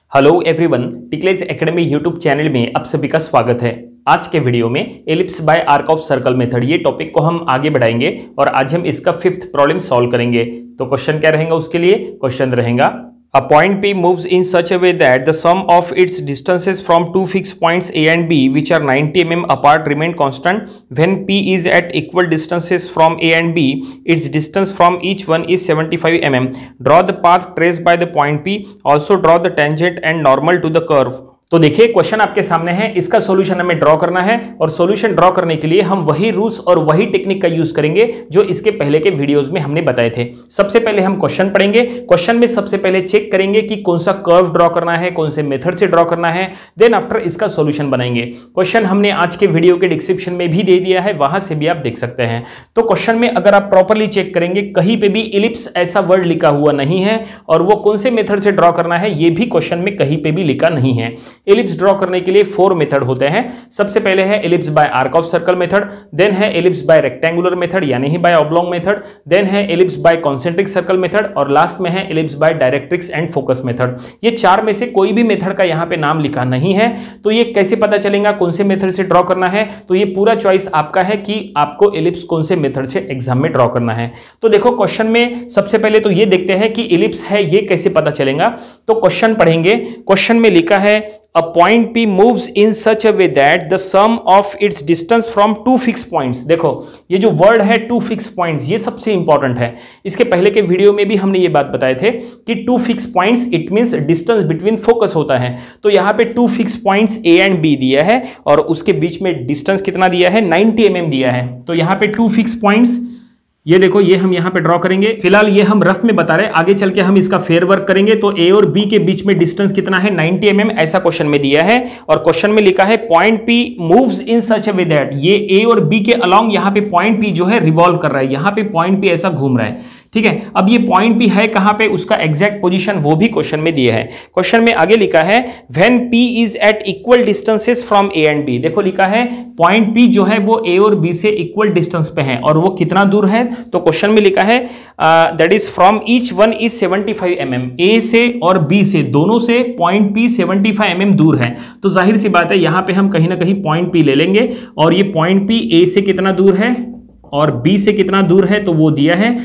Hello everyone, टिकलेज academy YouTube channel में आप सभी का स्वागत है। आज के वीडियो में ellipse by arc of circle method ये टॉपिक को हम आगे बढ़ाएंगे और आज हम इसका 5th प्रॉब्लम सॉल्व करेंगे। तो क्वेश्चन क्या रहेगा उसके लिए? क्वेश्चन रहेगा A point P moves in such a way that the sum of its distances from two fixed points A and B, which are 90 mm apart, remain constant. When P is at equal distances from A and B, its distance from each one is 75 mm. Draw the path traced by the point P. Also draw the tangent and normal to the curve. तो देखिए question आपके सामने है, इसका solution हमें draw करना है और सॉल्यूशन ड्रॉ करने के लिए हम वही रूल्स और वही टेक्निक का यूज करेंगे जो इसके पहले के वीडियोस में हमने बताए थे। सबसे पहले हम क्वेश्चन पढ़ेंगे। क्वेश्चन में सबसे पहले चेक करेंगे कि कौन सा कर्व ड्रॉ करना है, कौन से मेथड से ड्रॉ करना है, देन आफ्टर इसका सॉल्यूशन बनाएंगे। क्वेश्चन हमने आज के वीडियो के डिस्क्रिप्शन में भी दे दिया है, वहां से भी आप देख सकते हैं। तो क्वेश्चन में अगर आप प्रॉपरली चेक करेंगे, कहीं पे भी इलिप्स ऐसा वर्ड लिखा हुआ नहीं है और वो कौन से मेथड से ड्रॉ करना है ये भी क्वेश्चन में कहीं पे भी लिखा नहीं है। इलिप्स ड्रॉ करने के लिए 4 मेथड होते हैं। सबसे पहले है ellipse by arc of circle method, then है इलिप्स बाय रेक्टेंगुलर मेथड यानी ही बाय ऑब्लॉन्ग मेथड, देन है ellipse by concentric circle method और लास्ट में है ellipse by directrix and focus method. ये 4 में से कोई भी मेथड का यहां पे नाम लिखा नहीं है। तो ये कैसे पता चलेगा कौन से मेथड से ड्रॉ करना है? तो ये पूरा चॉइस आपका है कि आपको इलिप्स कौन से मेथड से एग्जाम में ड्रॉ करना है। तो देखो क्वेश्चन में सबसे पहले तो ये देखते हैं कि इलिप्स है ये कैसे पता चलेगा। तो क्वेश्चन पढ़ेंगे। क्वेश्चन में लिखा है A point P moves in such a way that the sum of its distance from two fixed points। देखो ये जो वर्ड है two fixed points ये सबसे इंपॉर्टेंट है। इसके पहले के वीडियो में भी हमने ये बात बताए थे कि two fixed points it means distance between focus होता है। तो यहाँ पे two fixed points A and B दिया है और उसके बीच में डिस्टेंस कितना दिया है? 90 mm दिया है। तो यहाँ पे two fixed points ये देखो, ये हम यहां पे ड्रॉ करेंगे। फिलहाल ये हम रफ में बता रहे हैं, आगे चल के हम इसका फेयर वर्क करेंगे। तो ए और बी के बीच में डिस्टेंस कितना है? 90 mm ऐसा क्वेश्चन में दिया है और क्वेश्चन में लिखा है point P moves in such a way that, ये ए और बी के अलोंग यहां पे पॉइंट पी जो है रिवॉल्व कर रहा है, यहां पे पॉइंट पी ऐसा घूम रहा है। ठीक है, अब ये पॉइंट पी है कहां पे, उसका एग्जैक्ट पोजीशन वो भी क्वेश्चन में दिया है। क्वेश्चन में आगे लिखा है when P is at equal distances from A and B. देखो लिखा है पॉइंट पी जो है वो ए और बी से इक्वल डिस्टेंस पे है और वो कितना दूर है? तो क्वेश्चन में लिखा है that is from each one is 75 mm। A से और बी से दोनों से पॉइंट पी 75 mm दूर है। तो जाहिर सी बात है यहां पे हम कहीं ना कहीं पॉइंट पी ले लेंगे और ये पॉइंट पी ए से कितना दूर है और बी से कितना दूर है? तो वो दिया है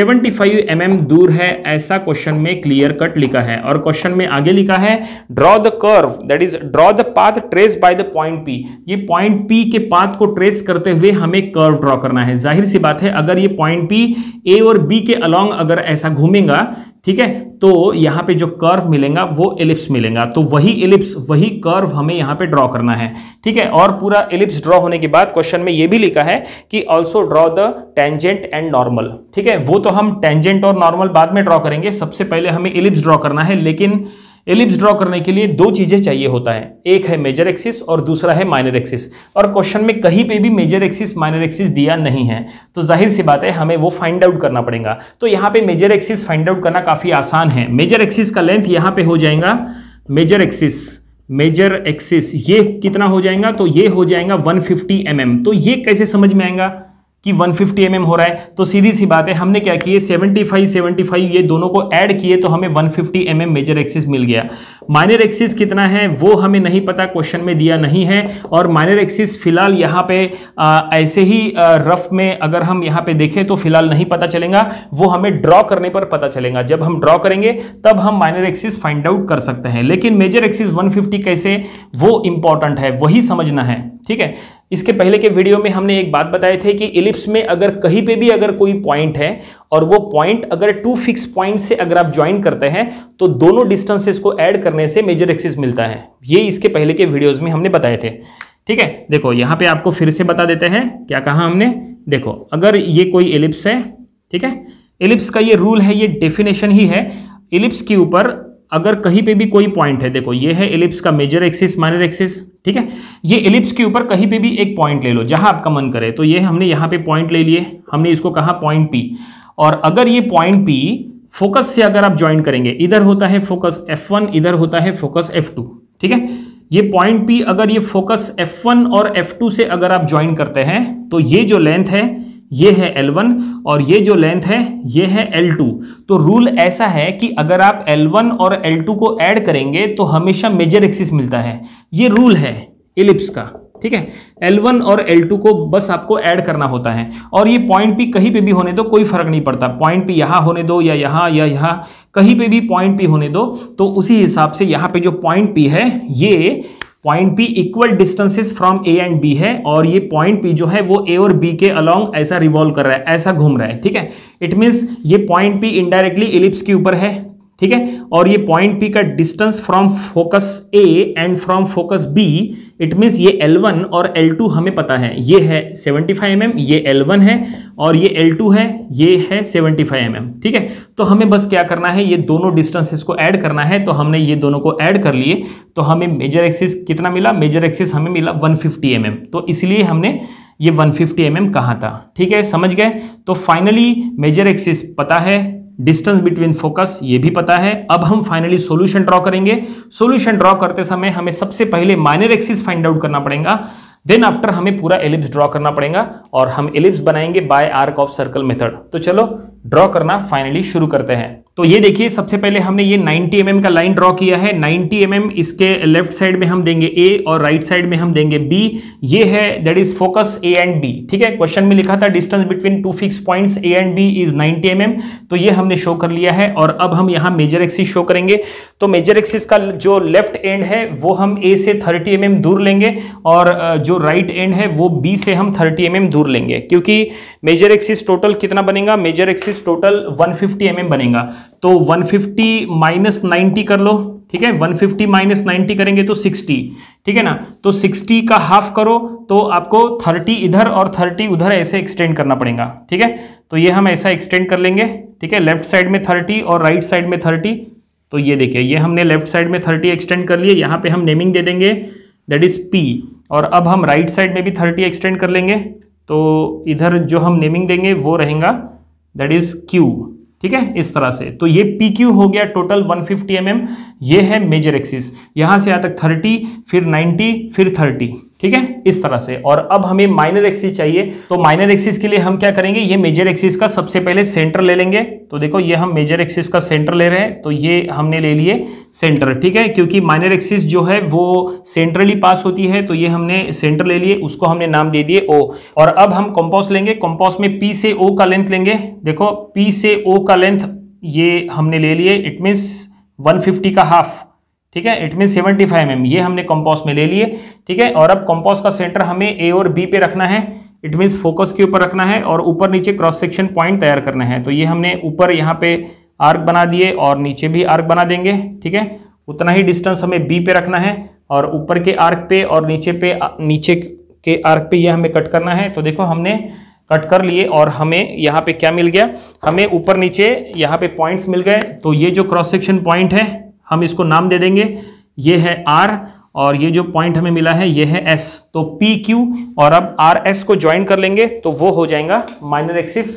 75 mm दूर है, ऐसा क्वेश्चन में क्लियर कट लिखा है। और क्वेश्चन में आगे लिखा है draw the curve that is draw the path trace by the point P. ये पॉइंट पी के पाथ को ट्रेस करते हुए हमें कर्व ड्रॉ करना है। जाहिर सी बात है अगर ये पॉइंट पी ए और बी के अलोंग अगर ऐसा घूमेगा, ठीक है, तो यहां पे जो कर्व मिलेगा वो एलिप्स मिलेगा। तो वही एलिप्स वही कर्व हमें यहां पे ड्रॉ करना है। ठीक है, और पूरा एलिप्स ड्रॉ होने के बाद क्वेश्चन में ये भी लिखा है कि also draw the tangent and normal. ठीक है, वो तो हम टेंजेंट और नॉर्मल बाद में ड्रॉ करेंगे, सबसे पहले हमें एलिप्स ड्रॉ करना है। लेकिन एलिप्स ड्रॉ करने के लिए 2 चीजें चाहिए होता है, एक है मेजर एक्सिस और दूसरा है माइनर एक्सिस। और क्वेश्चन में कहीं पे भी मेजर एक्सिस माइनर एक्सिस दिया नहीं है, तो जाहिर सी बात है हमें वो फाइंड आउट करना पड़ेगा। तो यहाँ पे मेजर एक्सिस फाइंड आउट करना काफी आसान है। मेजर एक्सिस का लेंथ यहाँ पे हो जाएगा, मेजर एक्सिस ये कितना हो जाएगा? तो ये हो जाएगा 150 mm। तो ये कैसे समझ में आएगा कि 150 mm हो रहा है? तो सीधी सी बात है, हमने क्या किए 75 ये दोनों को ऐड किए तो हमें 150 mm मेजर एक्सिस मिल गया। माइनर एक्सिस कितना है वो हमें नहीं पता, क्वेश्चन में दिया नहीं है। और माइनर एक्सिस फिलहाल यहाँ पे ऐसे ही रफ में अगर हम यहाँ पे देखें तो फिलहाल नहीं पता चलेगा, वो हमें ड्रॉ करने पर पता चलेगा। जब हम ड्रॉ करेंगे तब हम माइनर एक्सिस फाइंड आउट कर सकते हैं। लेकिन मेजर एक्सिस 150 कैसे, वो इंपॉर्टेंट है, वही समझना है। ठीक है, इसके पहले के वीडियो में हमने एक बात बताए थे कि इलिप्स में अगर कहीं पे भी अगर कोई पॉइंट है और वो पॉइंट अगर 2 फिक्स पॉइंट से अगर आप ज्वाइन करते हैं तो दोनों डिस्टेंसेस को ऐड करने से मेजर एक्सिस मिलता है। ये इसके पहले के वीडियोस में हमने बताए थे। ठीक है, देखो यहाँ पे आपको फिर से बता देते हैं क्या कहा हमने। देखो अगर ये कोई इलिप्स है, ठीक है, इलिप्स का ये रूल है, ये डेफिनेशन ही है। इलिप्स के ऊपर अगर कहीं पे भी कोई पॉइंट है, देखो ये है इलिप्स का मेजर एक्सिस माइनर एक्सिस। ठीक है, ये इलिप्स के ऊपर कहीं पे भी एक पॉइंट ले लो जहां आपका मन करे। तो ये हमने यहाँ पे पॉइंट ले लिए, हमने इसको कहा पॉइंट पी। और अगर ये पॉइंट पी फोकस से अगर आप ज्वाइन करेंगे, इधर होता है फोकस F1, इधर होता है फोकस F2। ठीक है, ये पॉइंट पी अगर ये फोकस F1 और F2 से अगर आप ज्वाइन करते हैं तो ये जो लेंथ है ये है L1 और ये जो लेंथ है ये है L2। तो रूल ऐसा है कि अगर आप L1 और L2 को ऐड करेंगे तो हमेशा मेजर एक्सिस मिलता है। ये रूल है इलिप्स का, ठीक है। L1 और L2 को बस आपको ऐड करना होता है और ये पॉइंट P कहीं पे भी होने दो, कोई फर्क नहीं पड़ता। पॉइंट P यहाँ होने दो या यहाँ, कहीं पे भी पॉइंट P होने दो। तो उसी हिसाब से यहाँ पे जो पॉइंट P है ये point P equal distances from A and B है और ये पॉइंट P जो है वो A और B के अलोंग ऐसा रिवॉल्व कर रहा है, ऐसा घूम रहा है, ठीक है। इट मीन्स ये पॉइंट P इनडायरेक्टली इलिप्स के ऊपर है, ठीक है। और ये पॉइंट P का distance from focus A and from focus B, it means ये L1 और L2 हमें पता है, ये है 75 mm, ये L1 है और ये L2 है, ये है 75 mm, ठीक है। तो हमें बस क्या करना है, ये दोनों डिस्टेंसेस को ऐड करना है। तो हमने ये दोनों को ऐड कर लिए तो हमें मेजर एक्सिस कितना मिला, मेजर एक्सिस हमें मिला 150 mm। तो इसलिए हमने ये 150 mm कहा था, ठीक है, समझ गए। तो फाइनली मेजर एक्सिस पता है, डिस्टेंस बिटवीन फोकस ये भी पता है। अब हम फाइनली सॉल्यूशन ड्रॉ करेंगे। सॉल्यूशन ड्रॉ करते समय हमें सबसे पहले माइनर एक्सिस फाइंड आउट करना पड़ेगा, देन आफ्टर हमें पूरा एलिप्स ड्रॉ करना पड़ेगा और हम एलिप्स बनाएंगे by arc of circle method. तो चलो ड्रॉ करना फाइनली शुरू करते हैं। तो ये देखिए सबसे पहले हमने ये 90 mm का लाइन ड्रॉ किया है। 90 mm इसके लेफ्ट साइड में हम देंगे A और राइट साइड में हम देंगे B। ये है that is focus A and B, ठीक है। क्वेश्चन में लिखा था distance between two fix points A and B is 90 mm, तो ये हमने शो कर लिया है। और अब हम यहाँ मेजर एक्सिस शो करेंगे। तो मेजर एक्सिस का जो लेफ्ट एंड है वो हम A से 30 mm दूर लेंगे और जो राइट एंड है वो B से हम 30 mm दूर लेंगे, क्योंकि मेजर एक्सिस टोटल कितना बनेगा, मेजर एक्सिस टोटल 150 mm बनेगा। तो 150 माइनस 90 कर लो, ठीक है। 150 माइनस 90 करेंगे तो 60, ठीक है ना। तो 60 का हाफ करो तो आपको 30 इधर और 30 उधर ऐसे एक्सटेंड करना पड़ेगा, ठीक है। तो ये हम ऐसा एक्सटेंड कर लेंगे, ठीक है। लेफ्ट साइड में 30 और राइट साइड में 30। तो ये देखिए ये हमने लेफ्ट साइड में 30 एक्सटेंड कर लिए। यहाँ पे हम नेमिंग दे देंगे दैट इज P। और अब हम राइट साइड में भी 30 एक्सटेंड कर लेंगे। तो इधर जो हम नेमिंग देंगे वो रहेगा दैट इज Q, ठीक है, इस तरह से। तो ये PQ हो गया टोटल 150 mm। ये है मेजर एक्सिस, यहां से यहां तक 30, फिर 90, फिर 30, ठीक है, इस तरह से। और अब हमें माइनर एक्सिस चाहिए। तो माइनर एक्सिस के लिए हम क्या करेंगे, ये मेजर एक्सिस का सबसे पहले सेंटर ले लेंगे। तो देखो ये हम मेजर एक्सिस का सेंटर ले रहे हैं, तो ये हमने ले लिए सेंटर, ठीक है, क्योंकि माइनर एक्सिस जो है वो सेंट्रली पास होती है। तो ये हमने सेंटर ले लिए, उसको हमने नाम दे दिए O। और अब हम कंपास लेंगे। कंपास में P से O का लेंथ लेंगे। देखो P से O का लेंथ ये हमने ले लिए, इट मीन्स 150 का हाफ, ठीक है, इट मीन 75 mm, ये हमने कंपास में ले लिए, ठीक है। और अब कंपास का सेंटर हमें A और B पे रखना है, इट मीन्स फोकस के ऊपर रखना है और ऊपर नीचे क्रॉस सेक्शन पॉइंट तैयार करना है। तो ये हमने ऊपर यहाँ पे आर्क बना दिए और नीचे भी आर्क बना देंगे, ठीक है। उतना ही डिस्टेंस हमें B पे रखना है और ऊपर के आर्क पे और नीचे के आर्क पे ये हमें कट करना है। तो देखो हमने कट कर लिए और हमें यहाँ पे क्या मिल गया, हमें ऊपर नीचे यहाँ पे पॉइंट्स मिल गए। तो ये जो क्रॉस सेक्शन पॉइंट है हम इसको नाम दे देंगे, ये है R और ये जो पॉइंट हमें मिला है ये है S। तो PQ और अब RS को ज्वाइन कर लेंगे तो वो हो जाएगा माइनर एक्सिस।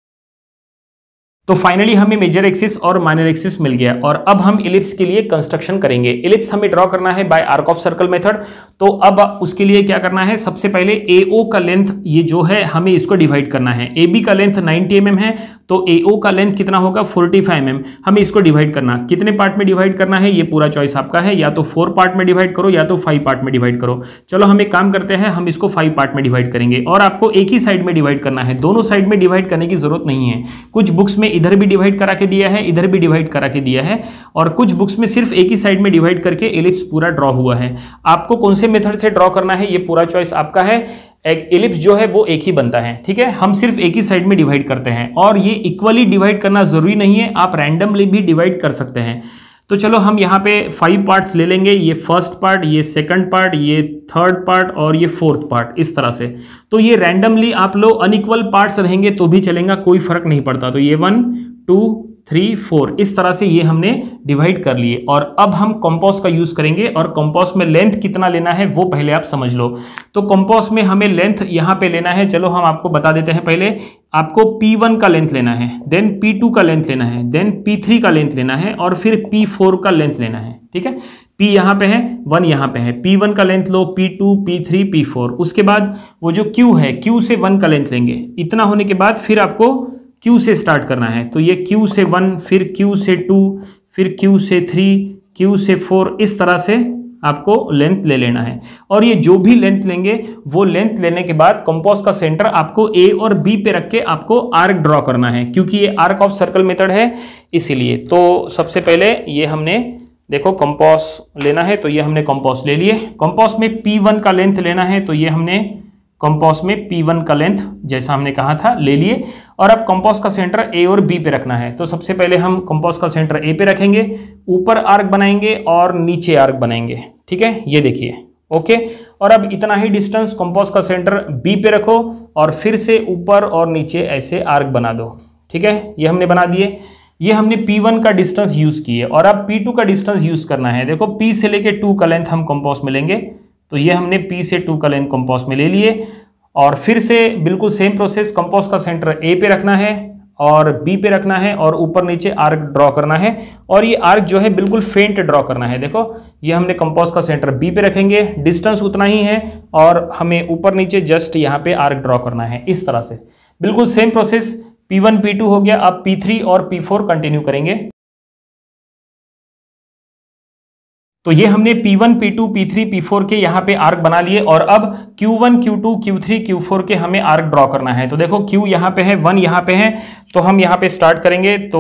तो फाइनली हमें मेजर एक्सिस और माइनर एक्सिस मिल गया। और अब हम इलिप्स के लिए कंस्ट्रक्शन करेंगे। इलिप्स हमें ड्रॉ करना है by arc of circle method. तो अब उसके लिए क्या करना है, सबसे पहले AO का लेंथ ये जो है हमें इसको डिवाइड करना है। AB का लेंथ 90 mm है, तो AO का लेंथ कितना होगा 45 mm। हमें इसको डिवाइड करना, कितने पार्ट में डिवाइड करना है ये पूरा चॉइस आपका है, या तो 4 पार्ट में डिवाइड करो या तो 5 पार्ट में डिवाइड करो। चलो हम एक काम करते हैं, हम इसको 5 पार्ट में डिवाइड करेंगे और आपको एक ही साइड में डिवाइड करना है, दोनों साइड में डिवाइड करने की जरूरत नहीं है। कुछ बुक्स में इधर भी डिवाइड करा के दिया है, इधर भी डिवाइड करा के दिया है, और कुछ बुक्स में सिर्फ एक ही साइड में डिवाइड करके एलिप्स पूरा ड्रॉ हुआ है। आपको कौन से मेथड से ड्रॉ करना है ये पूरा चॉइस आपका है। एलिप्स जो है वो एक ही बनता है, ठीक है, हम सिर्फ एक ही साइड में डिवाइड करते हैं और ये इक्वली डिवाइड करना जरूरी नहीं है, आप रैंडमली भी डिवाइड कर सकते हैं। तो चलो हम यहाँ पे 5 पार्ट्स ले लेंगे, ये फर्स्ट पार्ट, ये सेकंड पार्ट, ये थर्ड पार्ट और ये फोर्थ पार्ट, इस तरह से। तो ये रैंडमली आप लोग अनइक्वल पार्ट्स रहेंगे तो भी चलेगा, कोई फर्क नहीं पड़ता। तो ये 1 2 3 4 इस तरह से ये हमने डिवाइड कर लिए। और अब हम कंपास का यूज करेंगे और कंपास में लेंथ कितना लेना है वो पहले आप समझ लो। तो कंपास में हमें लेंथ यहाँ पे लेना है, चलो हम आपको बता देते हैं। पहले आपको P1 का लेंथ लेना है, देन P2 का लेंथ लेना है, देन P3 का लेंथ लेना है और फिर P4 का लेंथ लेना है, ठीक है। P यहाँ पे है, 1 यहाँ पे है, P1 का लेंथ लो, P2, P3, P4, उसके बाद वो जो Q है, Q से 1 का लेंथ लेंगे। इतना होने के बाद फिर आपको Q से स्टार्ट करना है, तो ये Q से 1, फिर Q से 2, फिर Q से 3, Q से 4, इस तरह से आपको लेंथ ले लेना है। और ये जो भी लेंथ लेंगे वो लेंथ लेने के बाद कंपास का सेंटर आपको A और B पे रख के आपको आर्क ड्रॉ करना है, क्योंकि ये आर्क ऑफ सर्कल मेथड है इसीलिए। तो सबसे पहले ये हमने देखो कंपास लेना है, तो ये हमने कंपास ले लिए। कंपास में P1 का लेंथ लेना है, तो ये हमने कंपास में P1 का लेंथ जैसा हमने कहा था ले लिए। और अब कंपास का सेंटर A और B पे रखना है, तो सबसे पहले हम कंपास का सेंटर A पे रखेंगे, ऊपर आर्क बनाएंगे और नीचे आर्क बनाएंगे, ठीक है, ये देखिए, ओके। और अब इतना ही डिस्टेंस कंपास का सेंटर B पे रखो और फिर से ऊपर और नीचे ऐसे आर्क बना दो, ठीक है, ये हमने बना दिए। ये हमने P1 का डिस्टेंस यूज किए और अब P2 का डिस्टेंस यूज करना है। देखो P से लेके 2 का लेंथ हम कंपास में लेंगे, तो ये हमने P से 2 का लेंथ कंपास में ले लिए। और फिर से बिल्कुल सेम प्रोसेस, कंपास का सेंटर A पे रखना है और B पे रखना है और ऊपर नीचे आर्क ड्रॉ करना है। और ये आर्क जो है बिल्कुल फेंट ड्रॉ करना है। देखो ये हमने कंपास का सेंटर B पे रखेंगे, डिस्टेंस उतना ही है और हमें ऊपर नीचे जस्ट यहाँ पे आर्क ड्रॉ करना है, इस तरह से। बिल्कुल सेम प्रोसेस, P1 P2 हो गया, अब P3 और P4 कंटिन्यू करेंगे। तो ये हमने P1 P2 P3 P4 के यहाँ पे आर्क बना लिए और अब Q1 Q2 Q3 Q4 के हमें आर्क ड्रॉ करना है। तो देखो Q यहाँ पे है, 1 यहाँ पे है, तो हम यहाँ पे स्टार्ट करेंगे। तो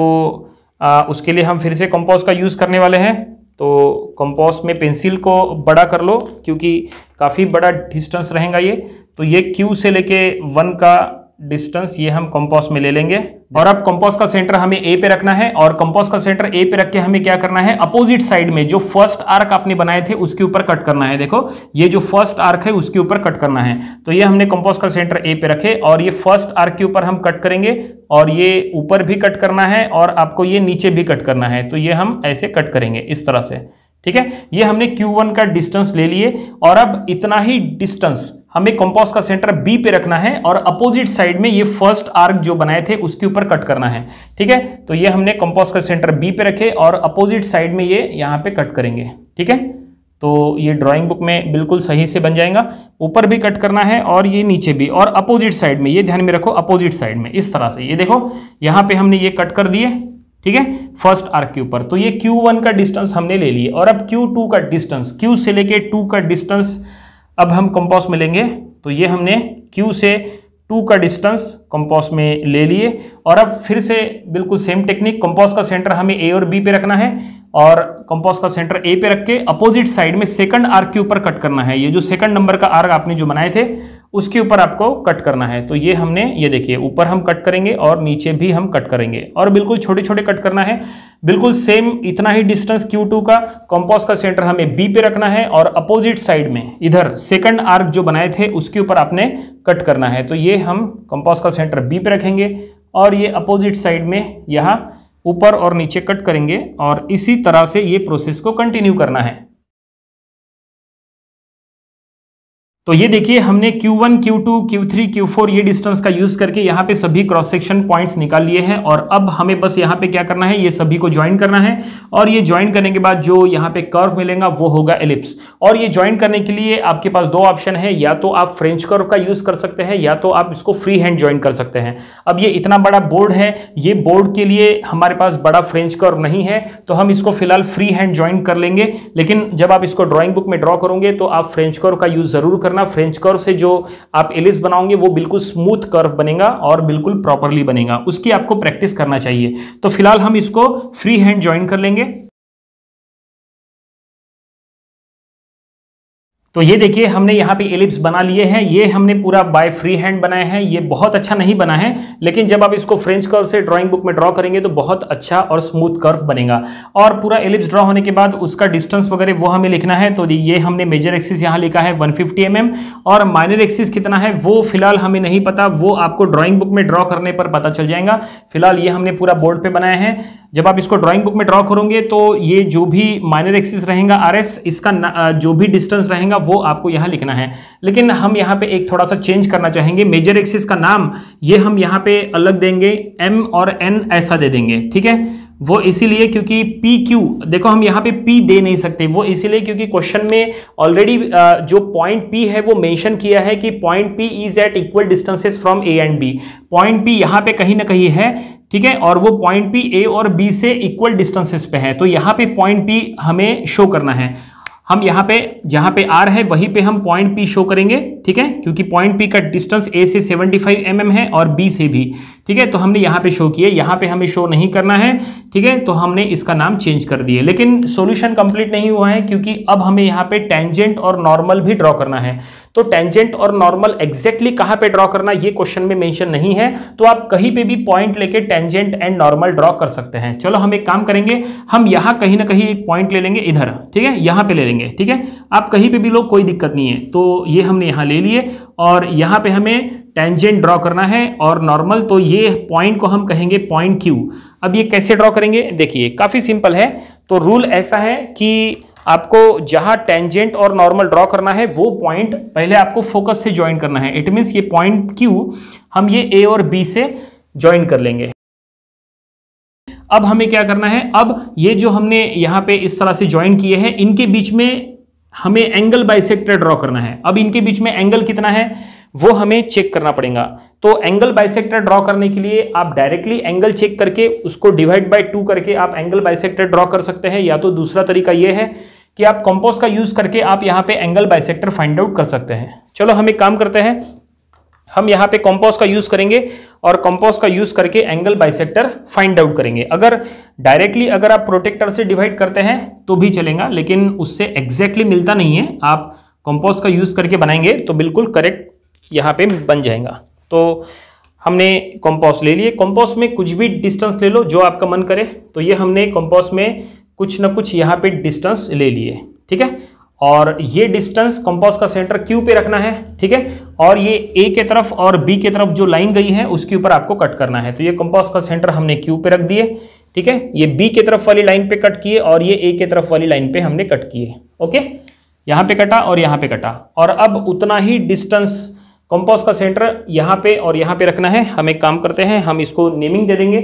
उसके लिए हम फिर से कंपास का यूज़ करने वाले हैं। तो कंपास में पेंसिल को बड़ा कर लो क्योंकि काफ़ी बड़ा डिस्टेंस रहेगा ये। तो ये Q से लेके 1 का डिस्टेंस ये हम कंपास में ले लेंगे। और अब कंपास का सेंटर हमें A पे रखना है और कंपास का सेंटर A पे रख के हमें क्या करना है, अपोजिट साइड में जो फर्स्ट आर्क आपने बनाए थे उसके ऊपर कट करना है। देखो ये जो फर्स्ट आर्क है उसके ऊपर कट करना है। तो ये हमने कंपास का सेंटर A पे रखे और ये फर्स्ट आर्क के ऊपर हम कट करेंगे और ये ऊपर भी कट करना है और आपको ये नीचे भी कट करना है। तो ये हम ऐसे कट करेंगे इस तरह से, ठीक है। ये हमने Q1 का डिस्टेंस ले लिए और अब इतना ही डिस्टेंस हमें कंपास का सेंटर B पे रखना है और अपोजिट साइड में ये फर्स्ट आर्क जो बनाए थे उसके ऊपर कट करना है, ठीक है। तो ये हमने कंपास का सेंटर B पे रखे और अपोजिट साइड में ये यहाँ पे कट करेंगे, ठीक है। तो ये ड्राइंग बुक में बिल्कुल सही से बन जाएगा। ऊपर भी कट करना है और ये नीचे भी, और अपोजिट साइड में, ये ध्यान में रखो, अपोजिट साइड में इस तरह से। ये देखो यहाँ पे हमने ये कट कर दिए, ठीक है, फर्स्ट आर्क के ऊपर। तो ये Q1 का डिस्टेंस हमने ले लिए और अब Q2 का डिस्टेंस, Q से लेके 2 का डिस्टेंस अब हम कंपास में लेंगे। तो ये हमने Q से 2 का डिस्टेंस कंपास में ले लिए और अब फिर से बिल्कुल सेम टेक्निक, कंपास का सेंटर हमें A और B पे रखना है और कंपास का सेंटर A पे रख के अपोजिट साइड में सेकंड आर्क के ऊपर कट करना है। ये जो सेकंड नंबर का आर्क आपने जो बनाए थे उसके ऊपर आपको कट करना है। तो ये हमने, ये देखिए, ऊपर हम कट करेंगे और नीचे भी हम कट करेंगे और बिल्कुल छोटे छोटे कट करना है। बिल्कुल सेम इतना ही डिस्टेंस Q2 का, कंपास का सेंटर हमें B पे रखना है और अपोजिट साइड में इधर सेकंड आर्क जो बनाए थे उसके ऊपर आपने कट करना है। तो ये हम कंपास का सेंटर B पे रखेंगे और ये अपोजिट साइड में यहाँ ऊपर और नीचे कट करेंगे और इसी तरह से ये प्रोसेस को कंटिन्यू करना है। तो ये देखिए हमने Q1, Q2, Q3, Q4 ये डिस्टेंस का यूज करके यहाँ पे सभी क्रॉस सेक्शन पॉइंट्स निकाल लिए हैं और अब हमें बस यहाँ पे क्या करना है, ये सभी को ज्वाइन करना है और ये ज्वाइन करने के बाद जो यहाँ पे कर्व मिलेगा वो होगा एलिप्स। और ये ज्वाइन करने के लिए आपके पास दो ऑप्शन है, या तो आप फ्रेंच कर्व का यूज कर सकते हैं या तो आप इसको फ्री हैंड ज्वाइन कर सकते हैं। अब ये इतना बड़ा बोर्ड है, ये बोर्ड के लिए हमारे पास बड़ा फ्रेंच कर्व नहीं है तो हम इसको फिलहाल फ्री हैंड ज्वाइन कर लेंगे, लेकिन जब आप इसको ड्रॉइंग बुक में ड्रॉ करोगे तो आप फ्रेंच कर्व का यूज जरूर करना। फ्रेंच कर्व से जो आप एलिप्स बनाओगे वो बिल्कुल स्मूथ कर्व बनेगा और बिल्कुल प्रॉपरली बनेगा, उसकी आपको प्रैक्टिस करना चाहिए। तो फिलहाल हम इसको फ्री हैंड ज्वाइन कर लेंगे। तो ये देखिए हमने यहाँ पे एलिप्स बना लिए हैं, ये हमने पूरा बाय फ्री हैंड बनाए हैं। ये बहुत अच्छा नहीं बना है, लेकिन जब आप इसको फ्रेंच कर्व से ड्राइंग बुक में ड्रॉ करेंगे तो बहुत अच्छा और स्मूथ कर्व बनेगा। और पूरा एलिप्स ड्रॉ होने के बाद उसका डिस्टेंस वगैरह वो हमें लिखना है। तो ये हमने मेजर एक्सिस यहाँ लिखा है 150 mm और माइनर एक्सिस कितना है वो फिलहाल हमें नहीं पता, वो आपको ड्राइंग बुक में ड्रॉ करने पर पता चल जाएगा। फिलहाल ये हमने पूरा बोर्ड पे बनाया है। जब आप इसको ड्राइंग बुक में ड्रॉ करोगे तो ये जो भी माइनर एक्सिस रहेगा RS, इसका जो भी डिस्टेंस रहेगा वो आपको यहाँ लिखना है। लेकिन हम यहाँ पे एक थोड़ा सा चेंज करना चाहेंगे, मेजर एक्सिस का नाम ये हम यहाँ पे अलग देंगे, M और N ऐसा दे देंगे, ठीक है। वो इसीलिए क्योंकि पी क्यू, देखो हम यहाँ पे पी दे नहीं सकते, वो इसीलिए क्योंकि क्वेश्चन में ऑलरेडी जो पॉइंट पी है वो मेंशन किया है कि point P is at equal distances from A and B. Point P यहाँ पे कहीं ना कहीं है, ठीक है, और वो पॉइंट पी ए और बी से इक्वल डिस्टेंसेस पे है, तो यहाँ पे पॉइंट पी हमें शो करना है। हम यहाँ पे जहाँ पे आर है वहीं पे हम पॉइंट पी शो करेंगे, ठीक है, क्योंकि पॉइंट पी का डिस्टेंस ए से 75 mm है और बी से भी, ठीक है, तो हमने यहाँ पे शो किए, यहाँ पे हमें शो नहीं करना है, ठीक है, तो हमने इसका नाम चेंज कर दिए। लेकिन सॉल्यूशन कंप्लीट नहीं हुआ है क्योंकि अब हमें यहाँ पे टेंजेंट और नॉर्मल भी ड्रॉ करना है। तो टेंजेंट और नॉर्मल एग्जैक्टली कहाँ पे ड्रॉ करना ये क्वेश्चन में मेंशन नहीं है, तो आप कहीं पे भी पॉइंट लेके टेंजेंट एंड नॉर्मल ड्रॉ कर सकते हैं। चलो हम एक काम करेंगे, हम यहाँ कहीं ना कहीं एक पॉइंट ले लेंगे, इधर, ठीक है, यहाँ पे ले लेंगे, ठीक है, आप कहीं पे भी लो, कोई दिक्कत नहीं है। तो ये हमने यहाँ ले लिए और यहाँ पे हमें टेंजेंट ड्रॉ करना है और नॉर्मल, तो ये पॉइंट को हम कहेंगे पॉइंट क्यू। अब ये कैसे ड्रॉ करेंगे, देखिए काफी सिंपल है। तो रूल ऐसा है कि आपको जहां टेंजेंट और नॉर्मल ड्रॉ करना है वो पॉइंट पहले आपको फोकस से ज्वाइन करना है। इट मींस ये पॉइंट क्यू हम ये ए और बी से ज्वाइन कर लेंगे। अब हमें क्या करना है, अब ये जो हमने यहाँ पे इस तरह से ज्वाइन किए हैं, इनके बीच में हमें एंगल बाइसेक्टर ड्रॉ करना है। अब इनके बीच में एंगल कितना है वो हमें चेक करना पड़ेगा। तो एंगल बाइसेक्टर ड्रॉ करने के लिए आप डायरेक्टली एंगल चेक करके उसको डिवाइड बाय 2 करके आप एंगल बाइसेक्टर ड्रॉ कर सकते हैं, या तो दूसरा तरीका ये है कि आप कंपास का यूज करके आप यहाँ पे एंगल बाइसेक्टर फाइंड आउट कर सकते हैं। चलो हम एक काम करते हैं, हम यहाँ पे कंपास का यूज करेंगे और कंपास का यूज करके एंगल बाइसेक्टर फाइंड आउट करेंगे। अगर डायरेक्टली अगर आप प्रोटेक्टर से डिवाइड करते हैं तो भी चलेगा, लेकिन उससे एग्जैक्टली मिलता नहीं है। आप कंपास का यूज करके बनाएंगे तो बिल्कुल करेक्ट यहाँ पे बन जाएगा। तो हमने कंपास ले लिए, कंपास में कुछ भी डिस्टेंस ले लो जो आपका मन करे। तो ये हमने कंपास में कुछ ना कुछ यहाँ पे डिस्टेंस ले लिए, ठीक है, और ये डिस्टेंस कंपास का सेंटर क्यू पे रखना है, ठीक है, और ये ए के तरफ और बी के तरफ जो लाइन गई है उसके ऊपर आपको कट करना है। तो ये कंपास का सेंटर हमने क्यू पे रख दिए, ठीक है, ये बी के तरफ वाली लाइन पे कट किए और ये ए के तरफ वाली लाइन पे हमने कट किए। ओके, यहाँ पे कटा और यहाँ पे कटा, और अब उतना ही डिस्टेंस कंपास का सेंटर यहाँ पे और यहाँ पे रखना है। हम एक काम करते हैं, हम इसको नेमिंग दे देंगे।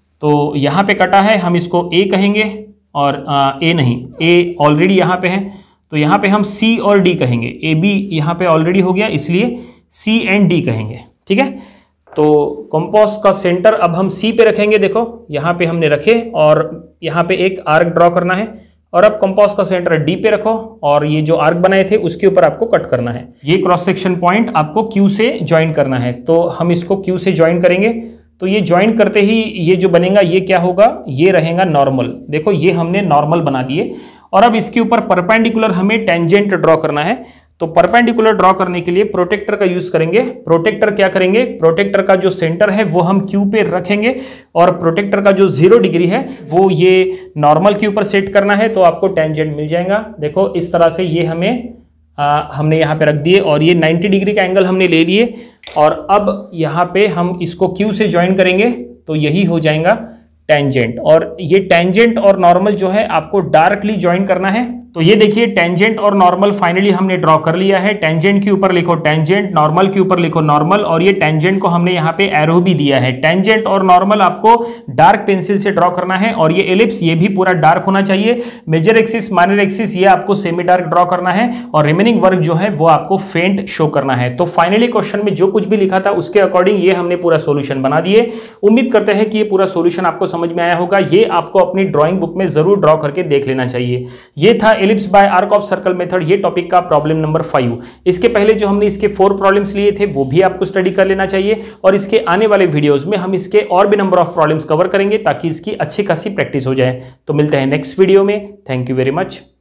तो यहाँ पे कटा है, हम इसको ए कहेंगे, और ए नहीं, ए ऑलरेडी यहाँ पे है, तो यहाँ पे हम सी और डी कहेंगे। ए बी यहाँ पे ऑलरेडी हो गया, इसलिए सी एंड डी कहेंगे, ठीक है। तो कंपास का सेंटर अब हम सी पे रखेंगे। देखो यहाँ पे हमने रखे और यहाँ पे एक आर्क ड्रॉ करना है, और अब कंपास का सेंटर डी पे रखो और ये जो आर्क बनाए थे उसके ऊपर आपको कट करना है। ये क्रॉस सेक्शन पॉइंट आपको क्यू से ज्वाइन करना है, तो हम इसको क्यू से ज्वाइन करेंगे। तो ये ज्वाइन करते ही ये जो बनेगा ये क्या होगा, ये रहेगा नॉर्मल। देखो ये हमने नॉर्मल बना दिए, और अब इसके ऊपर परपेंडिकुलर हमें टेंजेंट ड्रॉ करना है। तो परपेंडिकुलर ड्रॉ करने के लिए प्रोटेक्टर का यूज करेंगे। प्रोटेक्टर क्या करेंगे, प्रोटेक्टर का जो सेंटर है वो हम क्यू पे रखेंगे, और प्रोटेक्टर का जो 0 डिग्री है वो ये नॉर्मल के ऊपर सेट करना है, तो आपको टेंजेंट मिल जाएगा। देखो इस तरह से ये हमने यहाँ पे रख दिए, और ये 90 डिग्री का एंगल हमने ले लिए, और अब यहाँ पे हम इसको क्यू से ज्वाइन करेंगे, तो यही हो जाएगा टेंजेंट। और ये टेंजेंट और नॉर्मल जो है आपको डार्कली ज्वाइन करना है। तो ये देखिए टेंजेंट और नॉर्मल फाइनली हमने ड्रॉ कर लिया है। टेंजेंट के ऊपर लिखो टेंजेंट, नॉर्मल के ऊपर लिखो नॉर्मल, और ये टेंजेंट को हमने यहाँ पे एरो भी दिया है। टेंजेंट और नॉर्मल आपको डार्क पेंसिल से ड्रॉ करना है, और ये एलिप्स ये भी पूरा डार्क होना चाहिए। मेजर एक्सिस माइनर एक्सिस ये आपको सेमी डार्क ड्रॉ करना है, और रिमेनिंग वर्क जो है वो आपको फेंट शो करना है। तो फाइनली क्वेश्चन में जो कुछ भी लिखा था उसके अकॉर्डिंग ये हमने पूरा सोल्यूशन बना दिए। उम्मीद करते हैं कि ये पूरा सोल्यूशन आपको समझ में आया होगा। ये आपको अपनी ड्रॉइंग बुक में जरूर ड्रॉ करके देख लेना चाहिए। ये था ellipse by arc of circle method, ये टॉपिक का प्रॉब्लम नंबर 5। इसके पहले जो हमने इसके 4 प्रॉब्लम्स लिए थे वो भी आपको स्टडी कर लेना चाहिए, और इसके आने वाले वीडियोस में हम इसके और भी नंबर ऑफ प्रॉब्लम्स कवर करेंगे ताकि इसकी अच्छी खासी प्रैक्टिस हो जाए। तो मिलते हैं नेक्स्ट वीडियो में। Thank you very much.